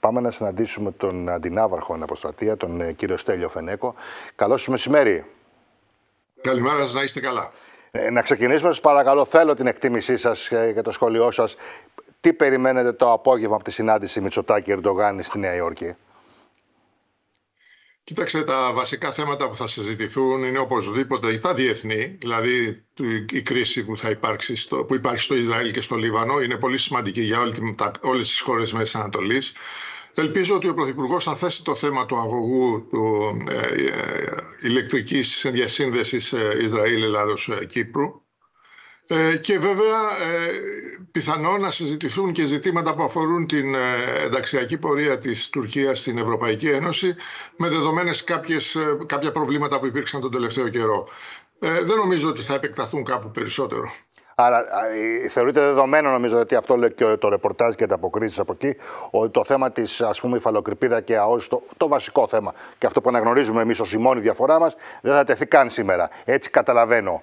πάμε να συναντήσουμε τον αντινάβαρχο αναποστρατεία, τον κύριο Στέλιο Φενέκο. Καλώς σας μεσημέρι. Καλημέρα σας, να είστε καλά. Να ξεκινήσουμε, σας παρακαλώ, θέλω την εκτίμησή σας και το σχόλιο σας. Τι περιμένετε το απόγευμα από τη συνάντηση Μητσοτάκη-Ερντογάν στη Νέα Υόρκη? Κοίταξε, τα βασικά θέματα που θα συζητηθούν είναι οπωσδήποτε τα διεθνή, δηλαδή η κρίση που υπάρχει στο Ισραήλ και στο Λίβανο είναι πολύ σημαντική για όλες τις χώρες Μέσης Ανατολής. Ελπίζω ότι ο Πρωθυπουργός θα θέσει το θέμα του αγωγού του ηλεκτρικής διασύνδεσης Ισραήλ-Ελλάδος-Κύπρου. Και βέβαια πιθανόν να συζητηθούν και ζητήματα που αφορούν την ενταξιακή πορεία της Τουρκίας στην Ευρωπαϊκή Ένωση, με δεδομένες κάποια προβλήματα που υπήρξαν τον τελευταίο καιρό. Δεν νομίζω ότι θα επεκταθούν κάπου περισσότερο. Άρα θεωρείται δεδομένο, νομίζω, ότι αυτό λέει και το ρεπορτάζ και τα αποκρίσεις από εκεί, ότι το θέμα της, ας πούμε, υφαλοκρηπίδα και ΑΟΣ, το βασικό θέμα και αυτό που αναγνωρίζουμε εμείς ως η μόνη διαφορά μας, δεν θα τεθεί καν σήμερα. Έτσι καταλαβαίνω.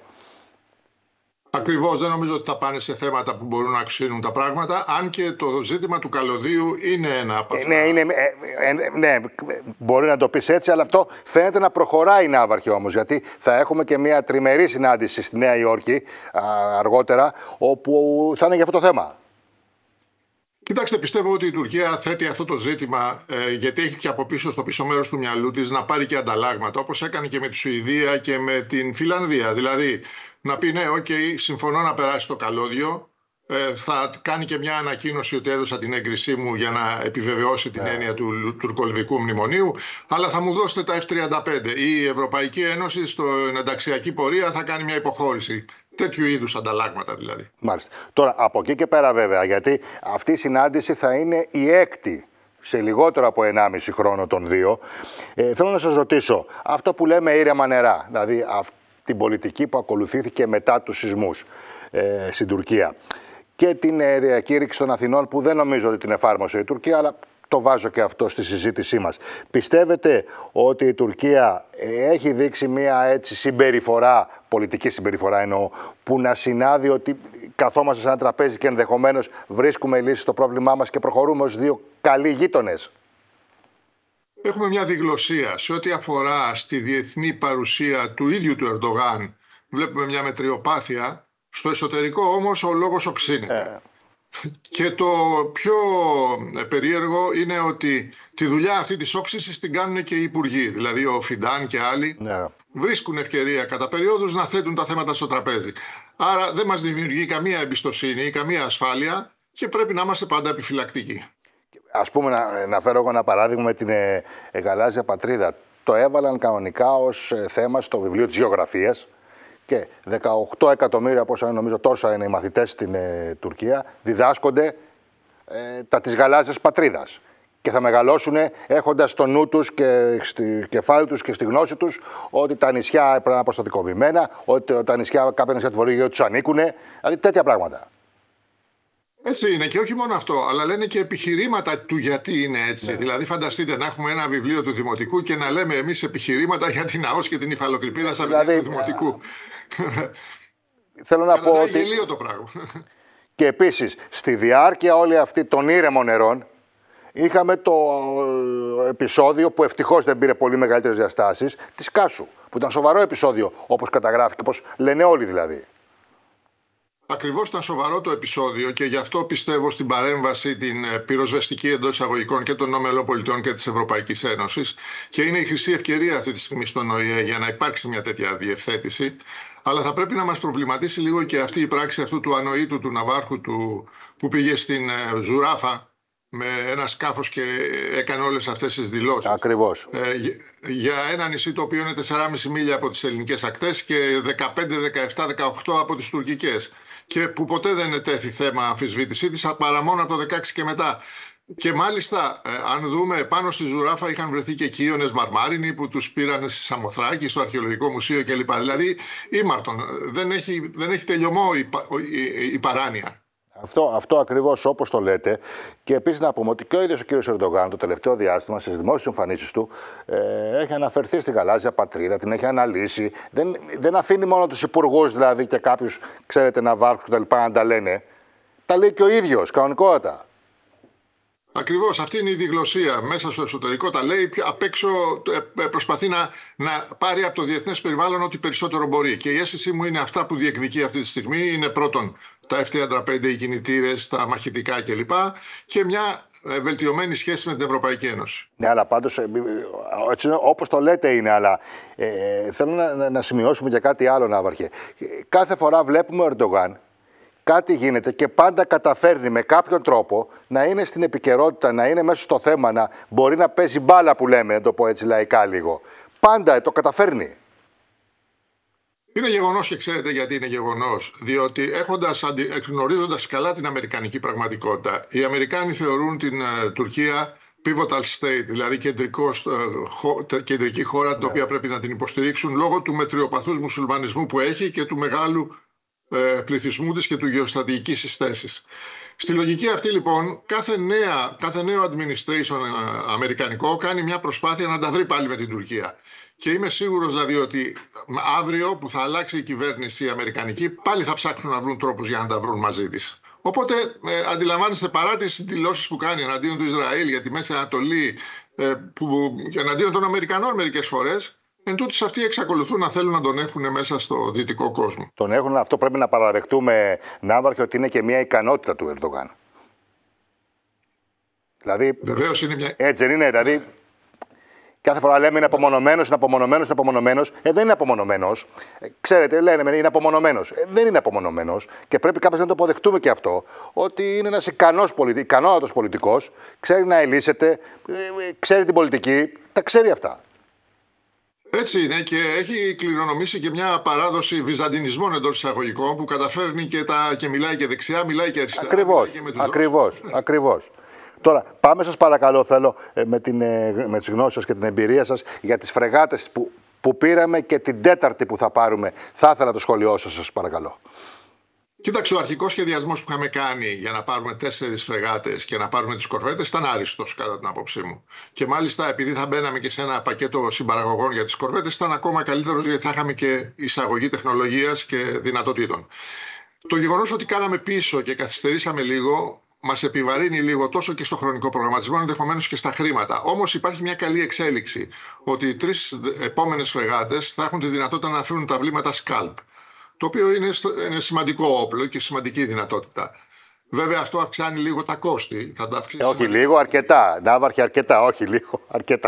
Ακριβώς, δεν νομίζω ότι θα πάνε σε θέματα που μπορούν να αξίνουν τα πράγματα, αν και το ζήτημα του καλωδίου είναι ένα από αυτά. Ναι, μπορεί να το πεις έτσι, αλλά αυτό φαίνεται να προχωράει, ναύαρχε όμως, γιατί θα έχουμε και μια τριμερή συνάντηση στη Νέα Υόρκη αργότερα, όπου θα είναι για αυτό το θέμα. Κοιτάξτε, πιστεύω ότι η Τουρκία θέτει αυτό το ζήτημα γιατί έχει και από πίσω, στο πίσω μέρος του μυαλού της, να πάρει και ανταλλάγματα, όπως έκανε και με τη Σουηδία και με την Φιλανδία. Δηλαδή, να πει ναι, συμφωνώ να περάσει το καλώδιο, θα κάνει και μια ανακοίνωση ότι έδωσα την έγκρισή μου για να επιβεβαιώσει την έννοια του τουρκολιβικού μνημονίου, αλλά θα μου δώσετε τα F-35. Η Ευρωπαϊκή Ένωση στην ενταξιακή πορεία θα κάνει μια υποχώρηση. Τέτοιου είδους ανταλλάγματα δηλαδή. Μάλιστα. Τώρα, από εκεί και πέρα βέβαια, γιατί αυτή η συνάντηση θα είναι η έκτη σε λιγότερο από 1,5 χρόνο των δύο. Θέλω να σας ρωτήσω, αυτό που λέμε ήρεμα νερά, δηλαδή την πολιτική που ακολουθήθηκε μετά τους σεισμούς στην Τουρκία και την διακήρυξη των Αθηνών, που δεν νομίζω ότι την εφάρμοσε η Τουρκία, αλλά το βάζω και αυτό στη συζήτησή μας. Πιστεύετε ότι η Τουρκία έχει δείξει μια έτσι συμπεριφορά, πολιτική συμπεριφορά εννοώ, που να συνάδει ότι καθόμαστε σε ένα τραπέζι και ενδεχομένως βρίσκουμε λύση στο πρόβλημά μας και προχωρούμε ως δύο καλοί γείτονες? Έχουμε μια διγλωσία σε ό,τι αφορά στη διεθνή παρουσία του ίδιου του Ερντογάν. Βλέπουμε μια μετριοπάθεια. Στο εσωτερικό όμως ο λόγος οξύνεται. Και το πιο περίεργο είναι ότι τη δουλειά αυτή της όξυνσης την κάνουν και οι υπουργοί. Δηλαδή ο Φιντάν και άλλοι βρίσκουν ευκαιρία κατά περιόδους να θέτουν τα θέματα στο τραπέζι. Άρα δεν μας δημιουργεί καμία εμπιστοσύνη ή καμία ασφάλεια και πρέπει να είμαστε πάντα επιφυλακτικοί. Ας πούμε, να φέρω εγώ ένα παράδειγμα με την γαλάζια πατρίδα. Το έβαλαν κανονικά ως θέμα στο βιβλίο της γεωγραφίας και 18 εκατομμύρια, πόσα νομίζω τόσα είναι οι μαθητές στην Τουρκία, διδάσκονται τα της γαλάζιας πατρίδας. Και θα μεγαλώσουν έχοντας στο νου τους και στη κεφάλι τους και στη γνώση τους ότι τα νησιά πρέπει να είναι αποστατικοποιημένα, ότι τα νησιά, κάποια νησιά του Βορείου τους ανήκουν, δηλαδή τέτοια πράγματα. Έτσι είναι, και όχι μόνο αυτό, αλλά λένε και επιχειρήματα του γιατί είναι έτσι. Δηλαδή, φανταστείτε να έχουμε ένα βιβλίο του Δημοτικού και να λέμε εμείς επιχειρήματα για την ΑΟΣ και την υφαλοκρηπίδα στα βιβλία του Δημοτικού. Θέλω να πω ότι... γελίο το πράγμα. Και επίσης, στη διάρκεια όλη αυτή των ήρεμων νερών, είχαμε το επεισόδιο που ευτυχώς δεν πήρε πολύ μεγαλύτερες διαστάσεις, της Κάσου, που ήταν σοβαρό επεισόδιο, όπως καταγράφηκε, όπως λένε όλοι δηλαδή. Ακριβώς ήταν σοβαρό το επεισόδιο και γι' αυτό πιστεύω στην παρέμβαση την πυροσβεστική εντός εισαγωγικών και των ΗΠΑ και της Ευρωπαϊκής Ένωσης, και είναι η χρυσή ευκαιρία αυτή τη στιγμή στον ΟΗΕ για να υπάρξει μια τέτοια διευθέτηση. Αλλά θα πρέπει να μας προβληματίσει λίγο και αυτή η πράξη αυτού του ανοήτου του ναυάρχου που πήγε στην Ζουράφα με ένα σκάφος και έκανε όλες αυτές τις δηλώσεις. Ακριβώς. Για ένα νησί το οποίο είναι 4,5 μίλια από τις ελληνικές ακτές και 15, 17, 18 από τις τουρκικές. Και που ποτέ δεν ετέθη θέμα αμφισβήτησή της, παρά μόνο από το 16 και μετά. Και μάλιστα, αν δούμε, πάνω στη Ζουράφα είχαν βρεθεί και κύονες μαρμάρινοι που τους πήραν στη Σαμοθράκη, στο Αρχαιολογικό Μουσείο κλπ. Δηλαδή, ήμαρτον, δεν έχει τελειωμό η παράνοια. Αυτό ακριβώς όπως το λέτε. Και επίσης να πούμε ότι και ο ίδιος ο κύριος Ερντογάν το τελευταίο διάστημα στις δημόσιες εμφανίσεις του έχει αναφερθεί στη γαλάζια πατρίδα, την έχει αναλύσει. Δεν αφήνει μόνο τους υπουργούς δηλαδή και κάποιους, ξέρετε, ναυάρχους κτλ. Να τα λένε. Τα λέει και ο ίδιος, κανονικότατα. Ακριβώς, αυτή είναι η διγλωσία. Μέσα στο εσωτερικό τα λέει, απ' έξω προσπαθεί να πάρει από το διεθνές περιβάλλον ό,τι περισσότερο μπορεί. Και η αίσθησή μου είναι αυτά που διεκδικεί αυτή τη στιγμή. Είναι πρώτον τα F-35, οι κινητήρες, τα μαχητικά κλπ. Και μια βελτιωμένη σχέση με την Ευρωπαϊκή Ένωση. Ναι, αλλά πάντως, όπως το λέτε είναι, αλλά θέλω να σημειώσουμε και κάτι άλλο, Ναύαρχε. Κάθε φορά βλέπουμε ο Ερντογάν, κάτι γίνεται και πάντα καταφέρνει με κάποιον τρόπο να είναι στην επικαιρότητα, να είναι μέσα στο θέμα, να μπορεί να παίζει μπάλα που λέμε, να το πω έτσι λαϊκά λίγο. Πάντα το καταφέρνει. Είναι γεγονός και ξέρετε γιατί είναι γεγονός. Διότι γνωρίζοντας καλά την αμερικανική πραγματικότητα, οι Αμερικάνοι θεωρούν την Τουρκία pivotal state, δηλαδή κεντρική χώρα, την οποία πρέπει να την υποστηρίξουν λόγω του μετριοπαθούς μουσουλμανισμού που έχει και του μεγάλου πληθυσμού της και του γεωστρατηγικής της θέσης. Στη λογική αυτή λοιπόν κάθε νέο administration αμερικανικό κάνει μια προσπάθεια να τα βρει πάλι με την Τουρκία. Και είμαι σίγουρος δηλαδή ότι αύριο που θα αλλάξει η κυβέρνηση αμερικανική πάλι θα ψάξουν να βρουν τρόπους για να τα βρουν μαζί της. Οπότε αντιλαμβάνεστε, παρά τις δηλώσεις που κάνει εναντίον του Ισραήλ για τη Μέση Ανατολή, εναντίον των Αμερικανών μερικές φορές, εν τούτης αυτοί εξακολουθούν να θέλουν να τον έχουν μέσα στο δυτικό κόσμο. Τον έχουν, αυτό πρέπει να παραδεχτούμε, Ναύαρχε, ότι είναι και μια ικανότητα του Ερντογάν. Δηλαδή, βεβαίως είναι μια... Έτσι δεν είναι, δηλαδή... Κάθε φορά λέμε είναι απομονωμένος, είναι απομονωμένος, είναι απομονωμένος. Δεν είναι απομονωμένος. Ξέρετε, λένε είναι απομονωμένος. Δεν είναι απομονωμένος. Και πρέπει κάποιος να το αποδεχτούμε και αυτό. Ότι είναι ένας ικανότατος πολιτικός. Ξέρει να ελύσεται, ξέρει την πολιτική, τα ξέρει αυτά. Έτσι είναι και έχει κληρονομήσει και μια παράδοση βυζαντινισμών εντός εισαγωγικών που καταφέρνει και μιλάει και δεξιά, μιλάει και αριστερά. Ακριβώς. Τώρα, πάμε σας παρακαλώ, θέλω με τις γνώσεις σας και την εμπειρία σας για τις φρεγάτες που πήραμε και την τέταρτη που θα πάρουμε. Θα ήθελα το σχόλιο σας παρακαλώ. Κοίταξε, ο αρχικός σχεδιασμός που είχαμε κάνει για να πάρουμε 4 φρεγάτες και να πάρουμε τις κορβέτες ήταν άριστος κατά την άποψή μου. Και μάλιστα επειδή θα μπαίναμε και σε ένα πακέτο συμπαραγωγών για τις κορβέτες ήταν ακόμα καλύτερος, γιατί θα είχαμε και εισαγωγή τεχνολογίας και δυνατοτήτων. Το γεγονός ότι κάναμε πίσω και καθυστερήσαμε λίγο μας επιβαρύνει λίγο τόσο και στο χρονικό προγραμματισμό, ενδεχομένως και στα χρήματα. Όμως υπάρχει μια καλή εξέλιξη, ότι οι 3 επόμενες φρεγάτες θα έχουν τη δυνατότητα να φέρουν τα βλήματα Scalp, το οποίο είναι σημαντικό όπλο και σημαντική δυνατότητα. Βέβαια αυτό αυξάνει λίγο τα κόστη. Θα τα αυξήσει όχι λίγο, αρκετά. Ναύαρχε, αρκετά. Όχι λίγο, αρκετά.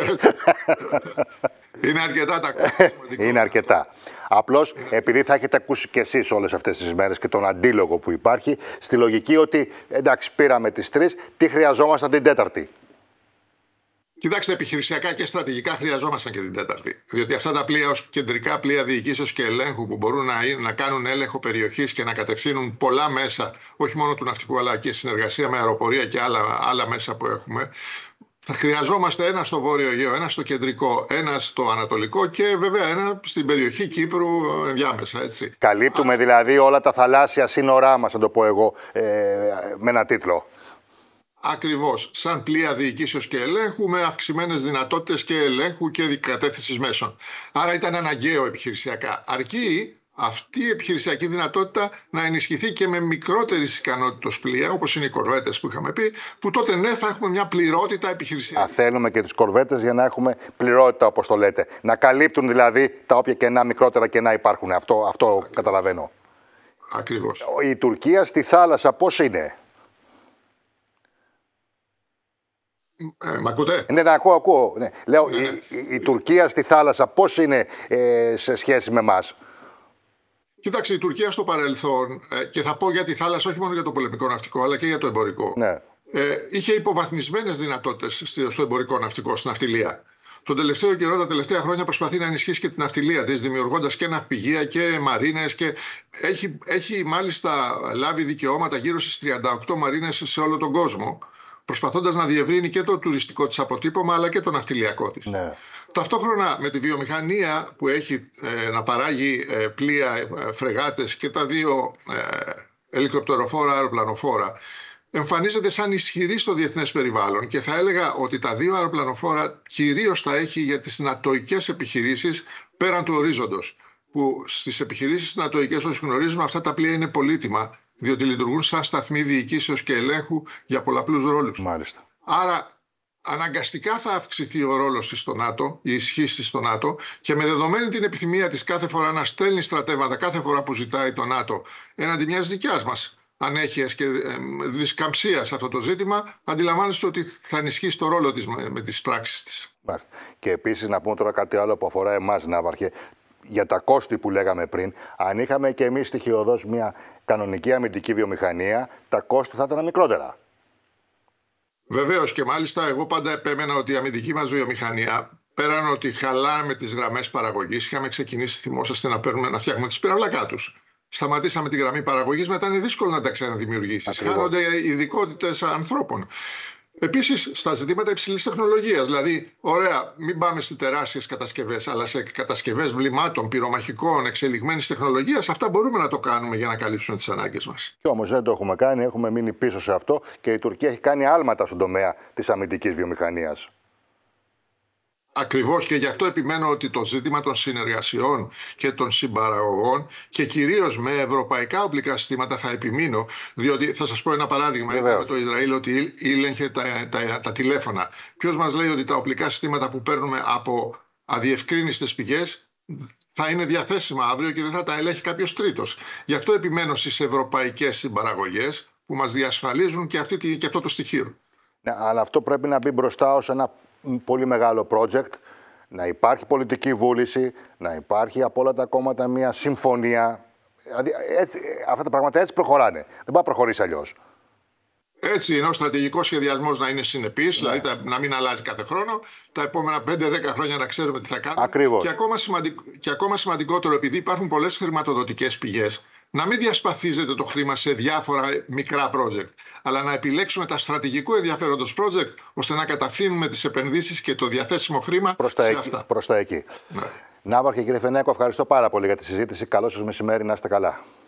Είναι αρκετά τα κόστη. Είναι αρκετά. Απλώς επειδή θα έχετε ακούσει κι εσείς όλες αυτές τις μέρες και τον αντίλογο που υπάρχει, στη λογική ότι εντάξει πήραμε τις 3, τι χρειαζόμασταν την τέταρτη. Κοιτάξτε, επιχειρησιακά και στρατηγικά χρειαζόμασταν και την τέταρτη. Διότι αυτά τα πλοία ως κεντρικά πλοία διοικήσεως και ελέγχου που μπορούν να κάνουν έλεγχο περιοχής και να κατευθύνουν πολλά μέσα, όχι μόνο του ναυτικού αλλά και συνεργασία με αεροπορία και άλλα μέσα που έχουμε, θα χρειαζόμαστε ένα στο Βόρειο Αιγαίο, ένα στο κεντρικό, ένα στο ανατολικό και βέβαια ένα στην περιοχή Κύπρου ενδιάμεσα. Έτσι. Καλύπτουμε δηλαδή όλα τα θαλάσσια σύνορά μας, να το πω εγώ, με ένα τίτλο. Ακριβώς, σαν πλοία διοικήσεως και ελέγχου με αυξημένες δυνατότητες και ελέγχου και κατεύθυνσης μέσων. Άρα ήταν αναγκαίο επιχειρησιακά. Αρκεί αυτή η επιχειρησιακή δυνατότητα να ενισχυθεί και με μικρότερης ικανότητας πλοία, όπως είναι οι κορβέτες που είχαμε πει, που τότε ναι θα έχουμε μια πληρότητα επιχειρησιακή. Θέλουμε και τις κορβέτες για να έχουμε πληρότητα, όπως το λέτε. Να καλύπτουν δηλαδή τα όποια κενά, μικρότερα κενά υπάρχουν. Αυτό καταλαβαίνω. Ακριβώς. Η Τουρκία στη θάλασσα πώς είναι? Μ' ακούτε? Ναι, ακούω. Ναι. Λέω, η Τουρκία στη θάλασσα πώς είναι σε σχέση με εμάς? Κοίταξε, η Τουρκία στο παρελθόν, και θα πω για τη θάλασσα όχι μόνο για το πολεμικό ναυτικό, αλλά και για το εμπορικό, ναι. Είχε υποβαθμισμένες δυνατότητες στο εμπορικό ναυτικό, στην ναυτιλία. Τον τελευταίο καιρό, τα τελευταία χρόνια, προσπαθεί να ενισχύσει και την ναυτιλία της, δημιουργώντας και ναυπηγεία και μαρίνες. Και έχει μάλιστα λάβει δικαιώματα γύρω στις 38 μαρίνες σε όλο τον κόσμο, προσπαθώντας να διευρύνει και το τουριστικό της αποτύπωμα αλλά και το ναυτιλιακό της. Ναι. Ταυτόχρονα με τη βιομηχανία που έχει να παράγει πλοία, φρεγάτες και τα 2 ελικοπτεροφόρα, αεροπλανοφόρα, εμφανίζεται σαν ισχυρή στο διεθνές περιβάλλον και θα έλεγα ότι τα 2 αεροπλανοφόρα κυρίως τα έχει για τις νατοικές επιχειρήσεις πέραν του ορίζοντος. Που στις επιχειρήσεις νατοικές, όπως γνωρίζουμε, αυτά τα πλοία είναι πολύτιμα διότι λειτουργούν σαν σταθμοί διοικήσεως και ελέγχου για πολλαπλούς ρόλους. Μάλιστα. Άρα αναγκαστικά θα αυξηθεί ο ρόλος της στο ΝΑΤΟ, η ισχύ της στο ΝΑΤΟ, και με δεδομένη την επιθυμία της κάθε φορά να στέλνει στρατεύματα κάθε φορά που ζητάει το ΝΑΤΟ έναντι μιας δικιάς μας ανέχειας και δισκαμψίας σε αυτό το ζήτημα, αντιλαμβάνεστε ότι θα ενισχύσει το ρόλο της με τις πράξεις της. Μάλιστα. Και επίσης να πούμε τώρα κάτι άλλο που αφορά εμάς, Ναύαρχε, για τα κόστη που λέγαμε πριν. Αν είχαμε και εμείς στοιχειοδός μια κανονική αμυντική βιομηχανία, τα κόστη θα ήταν μικρότερα. Βεβαίως, και μάλιστα εγώ πάντα επέμενα ότι η αμυντική μας βιομηχανία, πέραν ότι χαλάμε τις γραμμές παραγωγής, είχαμε ξεκινήσει, θυμόσαστε, να φτιάχνουμε τις πυραυλακά τους. Σταματήσαμε τη γραμμή παραγωγής, μετά είναι δύσκολο να τα ξαναδημιουργήσεις. Χάνονται ειδικότητες ανθρώπων. Επίσης, στα ζητήματα υψηλής τεχνολογίας, δηλαδή, ωραία, μην πάμε σε τεράστιες κατασκευές, αλλά σε κατασκευές βλημάτων, πυρομαχικών, εξελιγμένης τεχνολογίας, αυτά μπορούμε να το κάνουμε για να καλύψουμε τις ανάγκες μας. Και όμως δεν το έχουμε κάνει, έχουμε μείνει πίσω σε αυτό και η Τουρκία έχει κάνει άλματα στον τομέα της αμυντικής βιομηχανίας. Ακριβώς, και γι' αυτό επιμένω ότι το ζήτημα των συνεργασιών και των συμπαραγωγών και κυρίως με ευρωπαϊκά οπλικά συστήματα θα επιμείνω, διότι θα σας πω ένα παράδειγμα. Είπαμε το Ισραήλ ότι ήλεγχε τα τηλέφωνα. Ποιος μας λέει ότι τα οπλικά συστήματα που παίρνουμε από αδιευκρίνιστες πηγές θα είναι διαθέσιμα αύριο και δεν θα τα ελέγχει κάποιος τρίτος? Γι' αυτό επιμένω στις ευρωπαϊκές συμπαραγωγές που μας διασφαλίζουν και αυτό το στοιχείο. Ναι, αλλά αυτό πρέπει να μπει μπροστά ως ένα πολύ μεγάλο project, να υπάρχει πολιτική βούληση, να υπάρχει από όλα τα κόμματα μια συμφωνία. Δηλαδή, αυτά τα πράγματα έτσι προχωράνε. Δεν μπορεί να προχωρήσει αλλιώς. Έτσι είναι ο στρατηγικός σχεδιασμός, να είναι συνεπής, δηλαδή να μην αλλάζει κάθε χρόνο, τα επόμενα 5-10 χρόνια να ξέρουμε τι θα κάνουμε. Ακριβώς. Και ακόμα σημαντικότερο, επειδή υπάρχουν πολλές χρηματοδοτικές πηγές, να μην διασπαθίζεται το χρήμα σε διάφορα μικρά project, αλλά να επιλέξουμε τα στρατηγικού ενδιαφέροντος project, ώστε να καταφθύνουμε τις επενδύσεις και το διαθέσιμο χρήμα προς τα εκεί. Ναι. Ναύαρχε, κύριε Φενέκο, ευχαριστώ πάρα πολύ για τη συζήτηση. Καλό σας μεσημέρι, να είστε καλά.